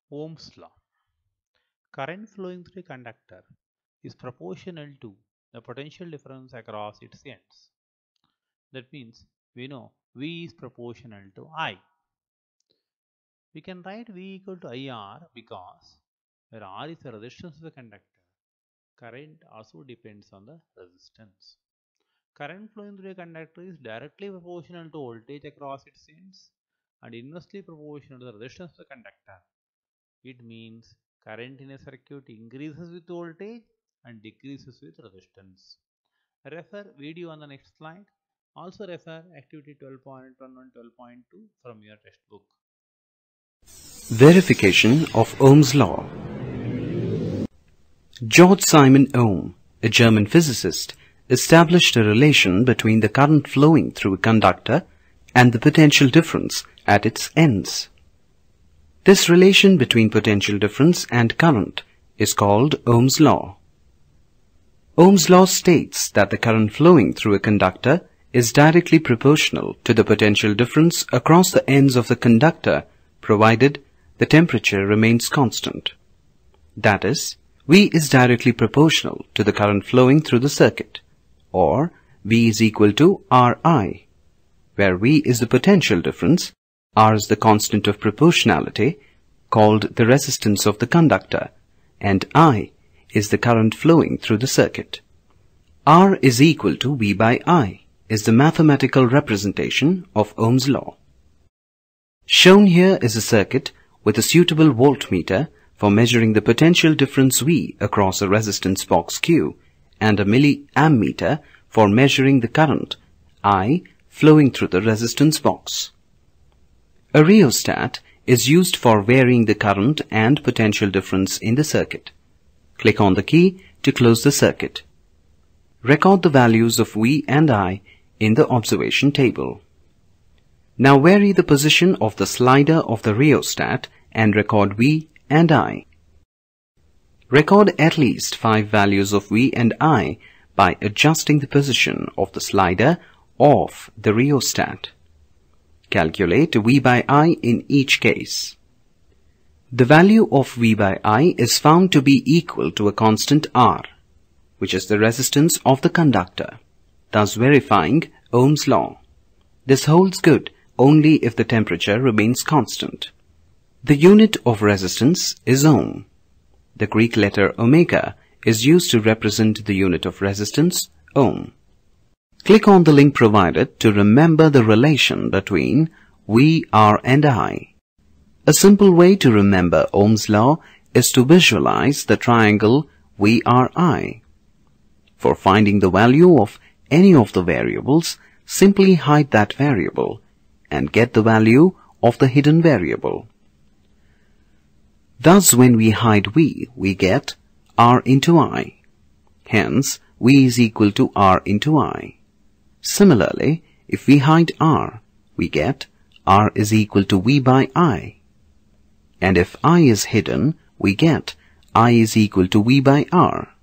Ohm's law. Current flowing through a conductor is proportional to the potential difference across its ends. That means we know V is proportional to I. We can write V equal to IR because where R is the resistance of the conductor, current also depends on the resistance. Current flowing through a conductor is directly proportional to voltage across its ends and inversely proportional to the resistance of the conductor. It means current in a circuit increases with voltage and decreases with resistance. Refer video on the next slide. Also refer activity 12.1 and 12.2 from your textbook. Verification of Ohm's law. George Simon Ohm, a German physicist, established a relation between the current flowing through a conductor and the potential difference at its ends. This relation between potential difference and current is called Ohm's law. Ohm's law states that the current flowing through a conductor is directly proportional to the potential difference across the ends of the conductor, provided the temperature remains constant. That is, V is directly proportional to the current flowing through the circuit, or V is equal to Ri, where V is the potential difference, R is the constant of proportionality, called the resistance of the conductor, and I is the current flowing through the circuit. R is equal to V by I is the mathematical representation of Ohm's law. Shown here is a circuit with a suitable voltmeter for measuring the potential difference V across a resistance box Q and a milliammeter for measuring the current I flowing through the resistance box. A rheostat is used for varying the current and potential difference in the circuit. Click on the key to close the circuit. Record the values of V and I in the observation table. Now vary the position of the slider of the rheostat and record V and I. Record at least 5 values of V and I by adjusting the position of the slider of the rheostat. Calculate V by I in each case. The value of V by I is found to be equal to a constant R, which is the resistance of the conductor, thus verifying Ohm's law. This holds good only if the temperature remains constant. The unit of resistance is Ohm. The Greek letter omega is used to represent the unit of resistance, Ohm. Click on the link provided to remember the relation between V, R and I. A simple way to remember Ohm's law is to visualize the triangle VRI. For finding the value of any of the variables, simply hide that variable and get the value of the hidden variable. Thus, when we hide V, we get R into I. Hence, V is equal to R into I. Similarly, if we hide R, we get R is equal to V by I. And if I is hidden, we get I is equal to V by R.